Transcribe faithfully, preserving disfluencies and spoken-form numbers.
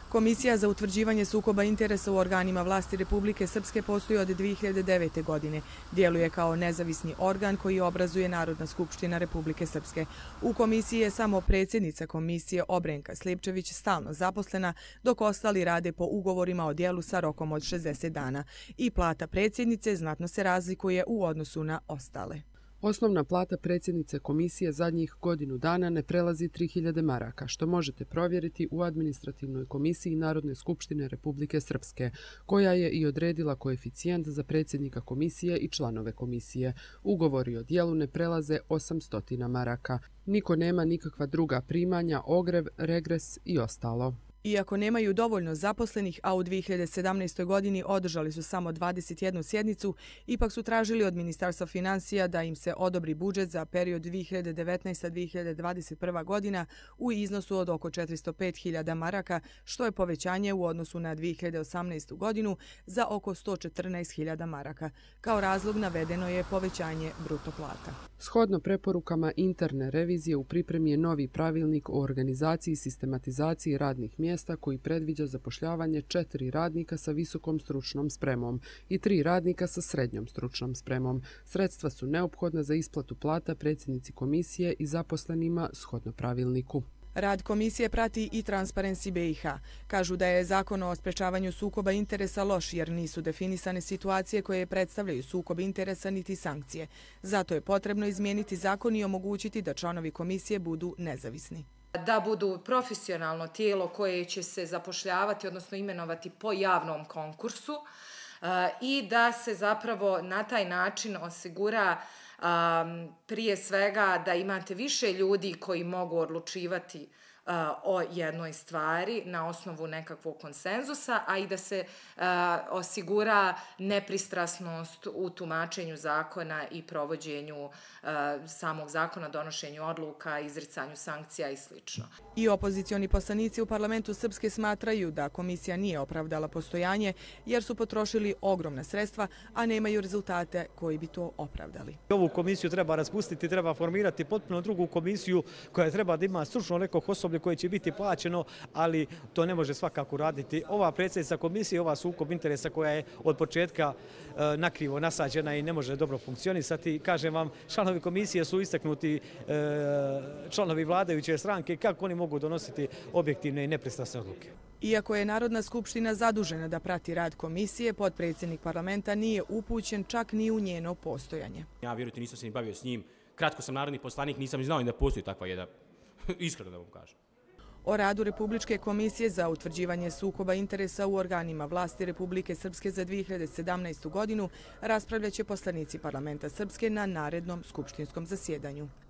Komisija za utvrđivanje sukoba interesa u organima vlasti Republike Srpske postoji od dvije hiljade devete. godine. Djeluje kao nezavisni organ koji obrazuje Narodna skupština Republike Srpske. U komisiji je samo predsjednica komisije Obrenka Slijepčević stalno zaposlena, dok ostali rade po ugovorima o djelu sa rokom od šezdeset dana. I plata predsjednice znatno se razlikuje u odnosu na ostale. Osnovna plata predsjednice komisije zadnjih godinu dana ne prelazi tri hiljade maraka, što možete provjeriti u administrativnoj komisiji Narodne skupštine Republike Srpske, koja je i odredila koeficijent za predsjednika komisije i članove komisije. Ugovori o djelu ne prelaze osamsto maraka. Niko nema nikakva druga primanja, ogrev, regres i ostalo. Iako nemaju dovoljno zaposlenih, a u dvije hiljade sedamnaestoj. godini održali su samo dvadeset jednu sjednicu, ipak su tražili od Ministarstva financija da im se odobri budžet za period dvije hiljade devetnaesta do dvije hiljade dvadeset prva. godina u iznosu od oko četiristo pet hiljada maraka, što je povećanje u odnosu na dvije hiljade osamnaestu. godinu za oko sto četrnaest hiljada maraka. Kao razlog navedeno je povećanje bruto plata. Shodno preporukama interne revizije u pripremi je novi pravilnik o organizaciji i sistematizaciji radnih mjesta koji predviđa zapošljavanje četiri radnika sa visokom stručnom spremom i tri radnika sa srednjom stručnom spremom. Sredstva su neophodna za isplatu plata predsjednici komisije i zaposlenima shodno pravilniku. Rad komisije prati i Transparency B i H. Kažu da je zakon o sprečavanju sukoba interesa loš jer nisu definisane situacije koje predstavljaju sukob interesa niti sankcije. Zato je potrebno izmijeniti zakon i omogućiti da članovi komisije budu nezavisni. Da budu profesionalno tijelo koje će se zapošljavati, odnosno imenovati po javnom konkursu i da se zapravo na taj način osigura prije svega da imate više ljudi koji mogu odlučivati o jednoj stvari na osnovu nekakvog konsenzusa, a i da se osigura nepristrasnost u tumačenju zakona i provođenju samog zakona, donošenju odluka, izricanju sankcija i sl. I opozicioni poslanici u parlamentu Srpske smatraju da komisija nije opravdala postojanje jer su potrošili ogromna sredstva, a nemaju rezultate koji bi to opravdali. Ovu komisiju treba raspustiti, treba formirati potpuno drugu komisiju koja treba da ima stručno nekog osoblja koje će biti plaćeno, ali to ne može svakako raditi. Ova predsjednica komisije, ova sukob interesa koja je od početka e, nakrivo nasađena i ne može dobro funkcionisati. Kažem vam, članovi komisije su istaknuti e, članovi vladajuće stranke, kako oni mogu donositi objektivne i nepristrasne odluke. Iako je Narodna skupština zadužena da prati rad komisije, potpredsjednik parlamenta nije upućen čak ni u njeno postojanje. Ja vjerujte nisam se ni bavio s njim. Kratko sam narodni poslanik, nisam ni znao da postoji takva jedna, iskreno da vam kažem. O radu Republičke komisije za utvrđivanje sukoba interesa u organima vlasti Republike Srpske za dvije hiljade sedamnaestu. godinu raspravljaće poslanici parlamenta Srpske na narednom skupštinskom zasjedanju.